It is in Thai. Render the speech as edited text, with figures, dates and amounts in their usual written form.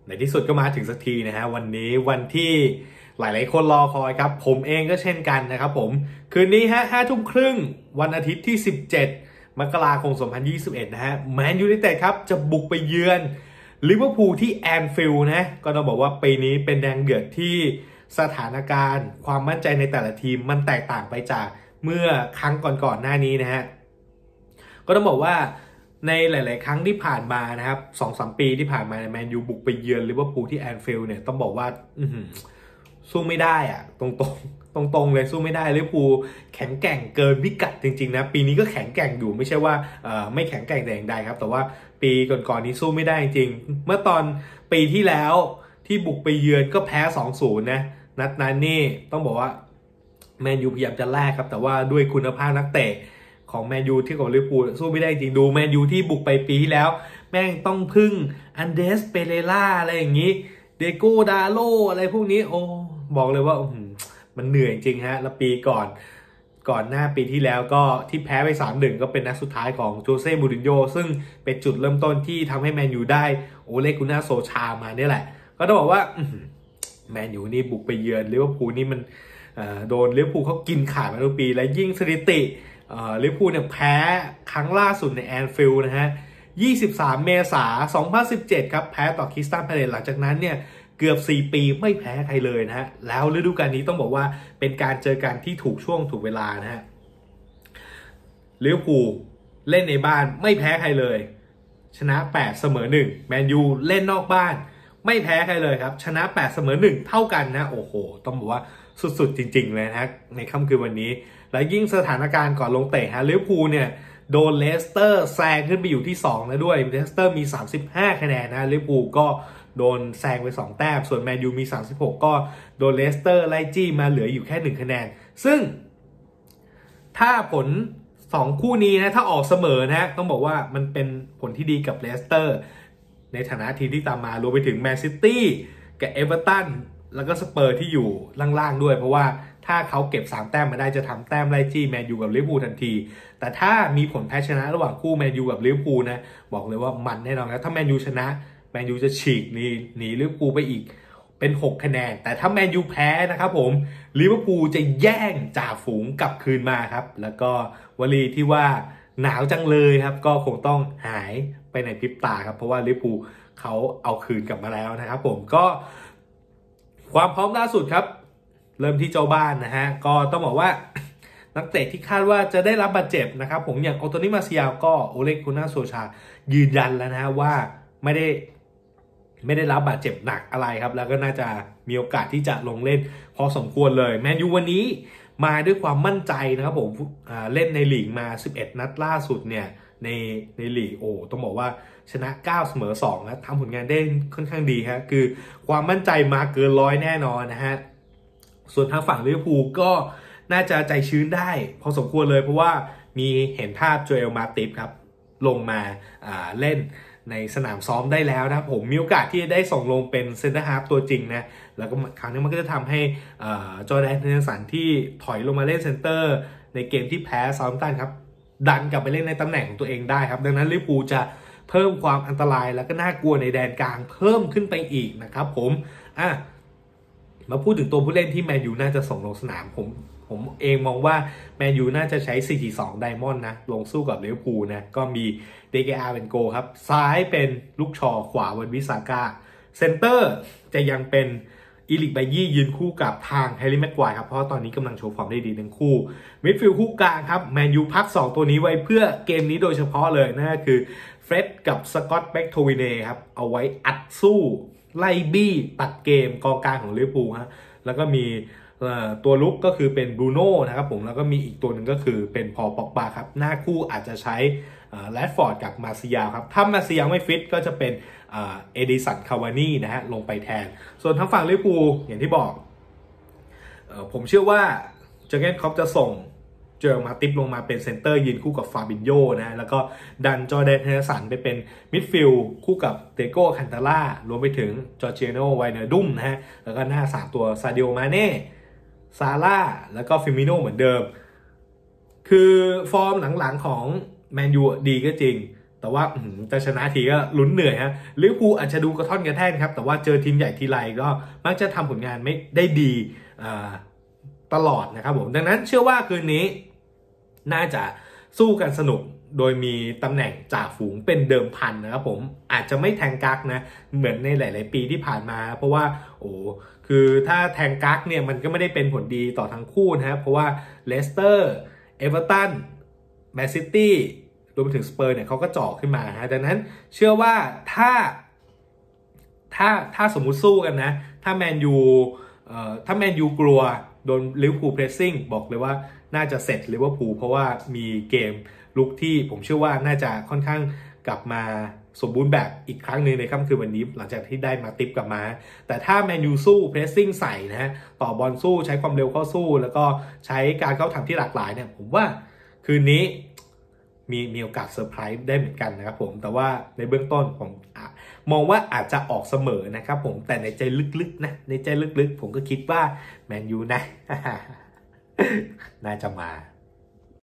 ในที่สุดก็มาถึงสักทีนะฮะวันนี้วันที่หลายๆคนรอคอยครับผมเองก็เช่นกันนะครับผมคืนนี้ฮะ5 ทุ่มครึ่งวันอาทิตย์ที่17 มกราคม 2021นะฮะแมนยูไนเต็ดครับจะบุกไปเยือนลิเวอร์พูลที่แอนฟิลด์นะก็ต้องบอกว่าปีนี้เป็นแดงเดือดที่สถานการณ์ความมั่นใจในแต่ละทีมมันแตกต่างไปจากเมื่อครั้งก่อนๆหน้านี้นะฮะก็ต้องบอกว่าในหลายๆครั้งที่ผ่านมานะครับ 2-3 ปีที่ผ่านมาแมนยูบุกไปเยือนลิเวอร์พูลที่แอนฟิลด์เนี่ยต้องบอกว่าสู้ไม่ได้อะตรงเลยสู้ไม่ได้ลิเวอร์พูลแข็งแกร่งเกินพิกัดจริงๆนะปีนี้ก็แข็งแกร่งอยู่ไม่ใช่ว่าไม่แข็งแกร่งแต่อย่างใดครับแต่ว่าปีก่อนๆนี้สู้ไม่ได้จริงเมื่อตอนปีที่แล้วที่บุกไปเยือนก็แพ้ 2-0 นะนัดนั้นนี่ต้องบอกว่าแมนยูพยายามจะแลกครับแต่ว่าด้วยคุณภาพนักเตะของแมนยูที่กับลิเวอร์พูลสู้ไม่ได้จริงดูแมนยูที่บุกไปปีที่แล้วแม่งต้องพึ่งอันเดสเปเรล่าอะไรอย่างนี้เดโก้ดาโลอะไรพวกนี้โอ้บอกเลยว่ามันเหนื่อยจริงฮะแล้วปีก่อนหน้าปีที่แล้วก็ที่แพ้ไป 3-1 ก็เป็นนัดสุดท้ายของโจเซ่มูรินโญ่ซึ่งเป็นจุดเริ่มต้นที่ทำให้แมนยูได้โอเลกุน่าโซชามาเนี่ยแหละก็ต้องบอกว่าแมนยูนี่บุกไปเยือนลิเวอร์พูลนี่มันโดนลิเวอร์พูลเขากินขาดมาทุกปีและยิ่งสถิติลิเวอร์พูลเนี่ยแพ้ครั้งล่าสุดในแอนฟิลด์นะฮะ23 เมษายน 2017ครับแพ้ต่อคริสตัลพาเลซหลังจากนั้นเนี่ยเกือบ4 ปีไม่แพ้ใครเลยนะฮะแล้วฤดูกาลนี้ต้องบอกว่าเป็นการเจอกันที่ถูกช่วงถูกเวลานะฮะลิเวอร์พูลเล่นในบ้านไม่แพ้ใครเลยชนะ8เสมอ1แมนยูเล่นนอกบ้านไม่แพ้ใครเลยครับชนะ8เสมอ1เท่ากันนะโอ้โหต้องบอกว่าสุดๆจริงๆเลยนะในค่ำคืนวันนี้และยิ่งสถานการณ์ก่อนลงเตะฮะลิเวอร์พูลเนี่ยโดนเลสเตอร์แซงขึ้นไปอยู่ที่2แล้วด้วยเลสเตอร์มี35คะแนนนะลิเวอร์พูลก็โดนแซงไป2 แต้มส่วนแมนยูมี36ก็โดนเลสเตอร์ไล่จี้มาเหลืออยู่แค่1คะแนนซึ่งถ้าผล2คู่นี้นะถ้าออกเสมอนะต้องบอกว่ามันเป็นผลที่ดีกับเลสเตอร์ในฐานะทีมที่ตามมารวมไปถึงแมนซิตี้กับเอเวอร์ตันแล้วก็สเปอร์ที่อยู่ล่างๆด้วยเพราะว่าถ้าเขาเก็บ3 แต้มมาได้จะทำแต้มไล่จี้แมนยูกับลิเวอร์พูลทันทีแต่ถ้ามีผลแพ้ชนะระหว่างคู่แมนยูกับลิเวอร์พูลนะบอกเลยว่ามันแน่นอนครับถ้าแมนยูชนะแมนยูจะฉีกหนีลิเวอร์พูลไปอีกเป็น6 คะแนนแต่ถ้าแมนยูแพ้นะครับผมลิเวอร์พูลจะแย่งจ่าฝูงกลับคืนมาครับแล้วก็วลีที่ว่าหนาวจังเลยครับก็คงต้องหายไปในพริบตาครับเพราะว่าลิเวอร์พูลเขาเอาคืนกลับมาแล้วนะครับผมก็ความพร้อมล่าสุดครับเริ่มที่เจ้าบ้านนะฮะก็ต้องบอกว่านักเตะที่คาดว่าจะได้รับบาดเจ็บนะครับผมอย่างโอโตนิมาเซียก็โอเลกุน่าโซชายืนยันแล้วนะฮะว่าไม่ได้รับบาดเจ็บหนักอะไรครับแล้วก็น่าจะมีโอกาสที่จะลงเล่นพอสมควรเลยแมนยูวันนี้มาด้วยความมั่นใจนะครับผมเล่นในลีกมา11 นัดล่าสุดเนี่ยในลีกต้องบอกว่าชนะ9เสมอ2นะทำผลงานได้ค่อนข้างดีฮะคือความมั่นใจมาเกิน100แน่นอนนะฮะส่วนทางฝั่งลิเวอร์พูลก็น่าจะใจชื้นได้พอสมควรเลยเพราะว่ามีเห็นภาพโจเอลมาติฟครับลงมาเล่นในสนามซ้อมได้แล้วนะผมมีโอกาสที่จะได้ส่งลงเป็นเซนเตอร์ฮาล์ฟตัวจริงนะแล้วก็ครั้งนี้มันก็จะทำให้จอร์แดน เฮนเดอร์สันที่ถอยลงมาเล่นเซนเตอร์ในเกมที่แพ้เซาท์แฮมป์ตันครับดันกลับไปเล่นในตำแหน่งของตัวเองได้ครับดังนั้นลิเวอร์พูลจะเพิ่มความอันตรายแล้วก็น่ากลัวในแดนกลางเพิ่มขึ้นไปอีกนะครับผมมาพูดถึงตัวผู้เล่นที่แมนยูน่าจะส่งลงสนามผมเองมองว่าแมนยูน่าจะใช้ 4-2 ไดมอนด์นะลงสู้กับลิเวอร์พูลนะก็มีเดเกอาเป็นโกครับซ้ายเป็นลูกชอขวาวันวิสาก้าเซนเตอร์จะยังเป็นอีลิกไบยี่ยืนคู่กับทางแฮร์รี่แม็กควายครับเพราะตอนนี้กำลังโชว์ฟอร์มได้ดีทั้งคู่มิดฟิลด์คู่กลางครับแมนยูพัก2ตัวนี้ไว้เพื่อเกมนี้โดยเฉพาะเลยนั่นก็คือเฟร็ดกับสกอตต์แบ็กโทวิเน่ครับเอาไว้อัดสู้ไล่บี้ตัดเกมกองกลางของลิเวอร์พูลฮะแล้วก็มีตัวลุกก็คือเป็นบรูโน่นะครับผมแล้วก็มีอีกตัวหนึ่งก็คือเป็นพอล ป็อกบาครับหน้าคู่อาจจะใช้แรดฟอร์ดกับมาซิยาครับถ้ามาซิยาไม่ฟิตก็จะเป็นเอดิสันคาวานี่นะฮะลงไปแทนส่วนทางฝั่งลิเวอร์พูลอย่างที่บอกผมเชื่อว่าเจอร์เกนคล็อปจะส่งเจอมาติปลงมาเป็นเซนเตอร์ยืนคู่กับฟาบินโญนะแล้วก็ดันจอร์แดน เฮนเดอร์สันไปเป็นมิดฟิลด์คู่กับเตโก้คันตาร่ารวมไปถึงจอร์เจโนไวเนอร์ดุมนะฮะแล้วก็หน้า3ตัวซาดิโอมาเน่ซาร่าแล้วก็ฟิมิโนเหมือนเดิมคือฟอร์มหลังๆของแมนยูดีก็จริงแต่ว่าจะชนะทีก็ลุ้นเหนื่อยฮะลิเวอร์พูลอาจจะดูกระท่อนกระแท่นครับแต่ว่าเจอทีมใหญ่ทีไรก็มักจะทำผลงานไม่ได้ดีตลอดนะครับผมดังนั้นเชื่อว่าคืนนี้น่าจะสู้กันสนุกโดยมีตำแหน่งจ่าฝูงเป็นเดิมพันนะครับผมอาจจะไม่แทงกักนะเหมือนในหลายๆปีที่ผ่านมาเพราะว่าคือถ้าแทงกักเนี่ยมันก็ไม่ได้เป็นผลดีต่อทั้งคู่นะครับเพราะว่าเลสเตอร์เอเวอร์ตันแมนซิตี้รวมไปถึงสเปอร์เนี่ยเขาก็จ่อขึ้นมาฮะดังนั้นเชื่อว่าถ้าสมมุติสู้กันนะถ้าแมนยูกลัวโดนลิเวอร์พูลเพรสซิ่งบอกเลยว่าน่าจะเสร็จลิเวอร์พูลเพราะว่ามีเกมลุกที่ผมเชื่อว่าน่าจะค่อนข้างกลับมาสมบูรณ์แบบอีกครั้งหนึ่งในค่ำคืนวันนี้หลังจากที่ได้มาติปกลับมาแต่ถ้าแมนยูสู้เพรสซิ่งใส่นะฮะต่อบอลสู้ใช้ความเร็วเข้าสู้แล้วก็ใช้การเข้าทำที่หลากหลายเนี่ยผมว่าคืนนี้มีโอกาสเซอร์ไพรส์ได้เหมือนกันนะครับผมแต่ว่าในเบื้องต้นผมมองว่าอาจจะออกเสมอนะครับผมแต่ในใจลึกๆนะในใจลึกๆผมก็คิดว่าแมนยูนะ น่าจะมา